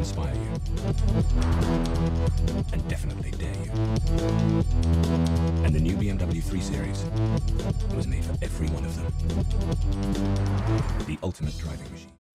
inspire you. And definitely dare you. And the new BMW 3 Series was made for every one of them. The ultimate driving machine.